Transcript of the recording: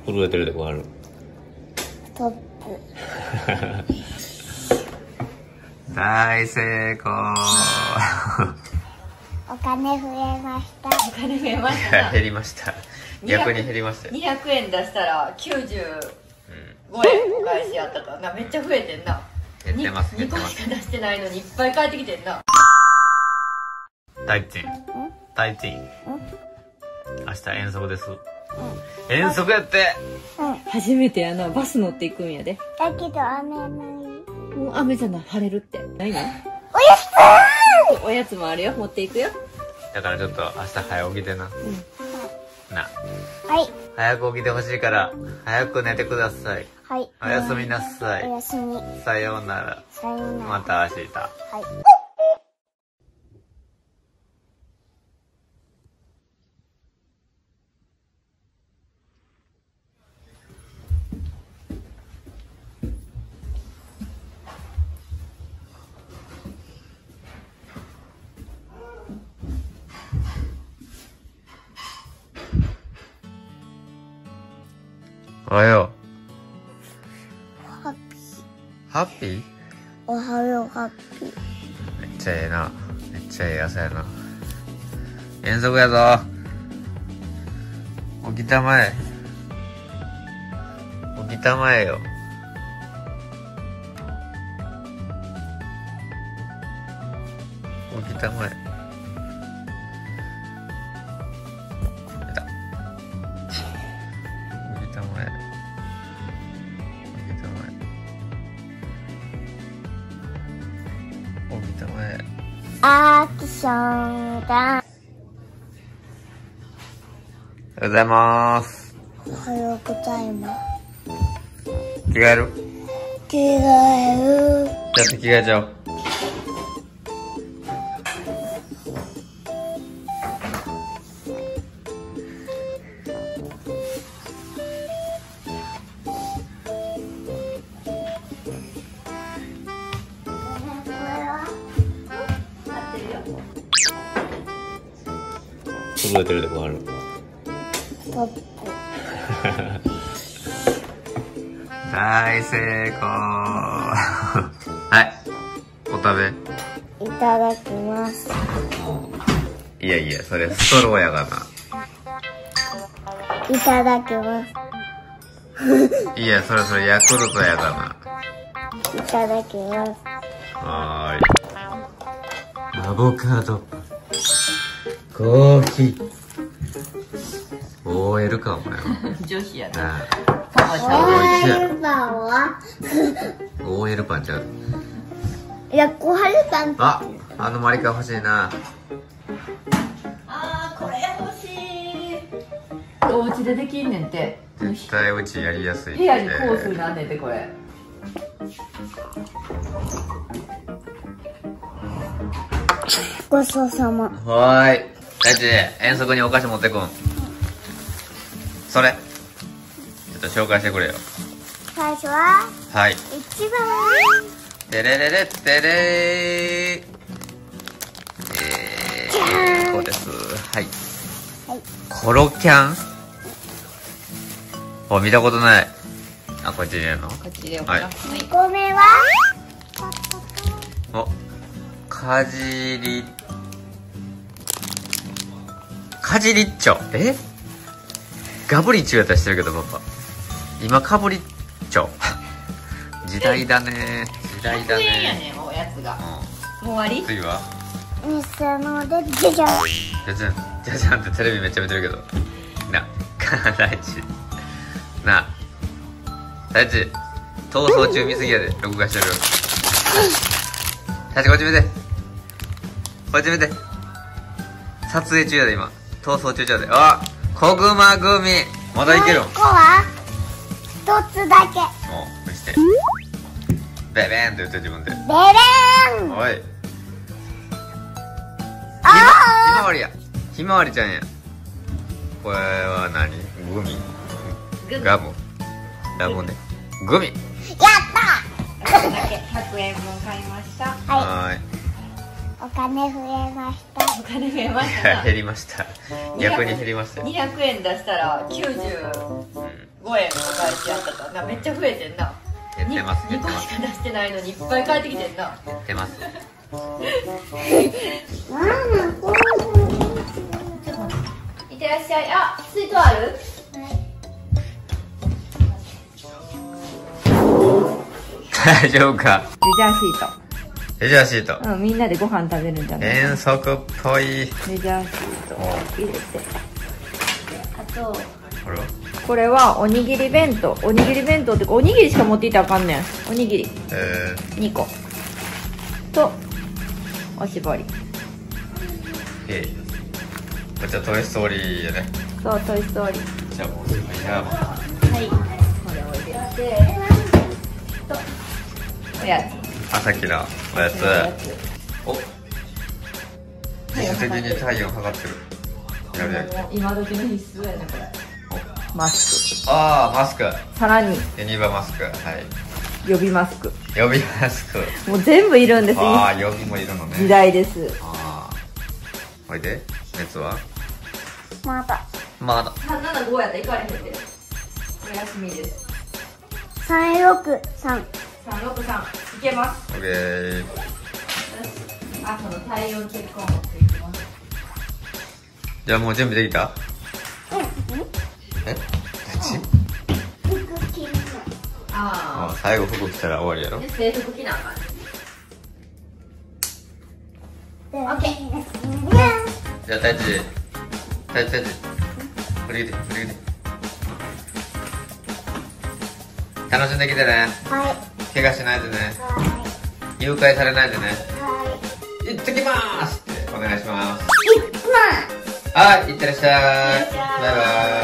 震えてるでごある。 トップ。 大成功。 お金増えました。 お金増えましたな。 減りました。逆に減りましたよ。 200円出したら95円お返しやったからな。めっちゃ増えてんな。 減ってます。減 2個ってます。 しか出してないのにいっぱい返ってきてんな。 大地。大地。明日遠足です。遠足やって。 初めてやな。バス乗っていくんやで。 だけど雨ない。 もう雨じゃない、晴れるって。ないの？おやつもあるよ。持っていくよ。 だからちょっと明日早起きでな。な。 はい。 早く起きてほしいから早く寝てください。 はい。 おやすみなさい。 おやすみ。 さようなら。 さようなら。 また明日。 はい。 おはよハッピー。 う。ハッピー？ おはよう、ハッピー。 めっちゃええな。めっちゃええ朝やな。遠足やぞ。起きたまえ。起きたまえよ。起きたまえ。出た。起きたまえ。起きたまえ。起きたまえ。 アクションだ。 おはようございます。 おはようございます。 着替える？ 着替える。 ちょっと着替えちゃおう。震えてるでごある。 トップ。 大成功。はい。お食べ。 いただきます。 いやいや、それストローやがいただきます。 な。いや、それヤクルトやがいただきます。 な。はーい。アボカド。コーヒー。OL か、お前は。 女子やな。 なあ。 パパちゃん。 おいしいやろ。 パンは OL パンちゃう。 いや、小春パン。 あ、あのマリカ欲しいな。 あー、これ欲しい。お家でできんねんて。 絶対うちやりやすいって。 部屋にコースになんねんて、これ。 ごちそうさま。 はーい。大地、遠足にお菓子持ってくん。それ。ちょっと紹介してくれよ。 最初は、 はい。 一番。 てれれれってれー。こうです。はい。 はい。 コロキャン。お、見たことない。あ、こっちに入れるの？ こっち入れようかな。 ははい。 2個目は、 お、かじりっちょ。ガブリチュウやったらしてるけど、パパ。今、かぶりっちょ。時代だね。時代だ 100円やね。 ねん、おやつが。 うもう終わり？ ん。次は偽物でじゃじゃん。 じゃじゃん。じゃじゃんってテレビめっちゃ見てるけど。な、大地。な、大地。逃走中見すぎやで、録画してる。大地こっち見て。こっち見て。撮影中やで、今。逃走中やで。あ、小熊組。まだいけるん。 もう一個は、一つだけ。 お、見して。ベベーンって言って自分で。 ベレーン。 おい。 あひまわりや。ひまわりちゃんや。これは何？グミ？ガム？ラムネ。グミ。 やっだけ100円分買いました。 た。ははーい。 い。お金増えました。 お金増えましたな。 減りました。逆に減りましたよ。 200円出したら95 5円お返しやったとな。めっちゃ増えてんな。 減ってます、減 2個ってますしか出してないのにいっぱい帰ってきてんな。 減ってます。 いってらっしゃい。あ、水筒ある？ 大丈夫か。 レジャーシート。 レジャーシート。 うん、みんなでご飯食べるんじゃない？ 遠足っぽい。 レジャーシートを入れて。あと、 これはこれはおにぎり弁当。おにぎり弁当っておにぎりしか持っていったらあかんねん。おにぎり2個とおしぼり。 こっちはトイストーリーやね。 そう、トイストーリー。 じゃあもうすぐいやば。 はい、これを入れてとおやつ。 さっきのおやつ。お、自主的に体温測ってる。やるやる。 今時の必須やねこれ。マスク。 ああ、マスク。 さらにユニバマスク。はい。 予備マスク。 予備マスク。 もう全部いるんです。 ああ、予備もいるのね。 時代です。 ああ。おいで、熱はまだまだ。 375やったら行かれへんけど。お休みです。 363。 363いけます。 オッケー。 あ、その体温チェックを持っていきます。 じゃあもう準備できた？え？どっち？ 服着るああ、最後服着たら終わりやろ。 あ。で、制服着なあかん。 の。 オッケー。 じゃあ、タイチ。振り切って。楽しんできてね。 はい。 怪我しないでね。 は誘拐されないでね。 い。は行ってきまーすってお願いします。 い。いきます。 はい、いってらっしゃい。 いってらっしゃいバイバイ。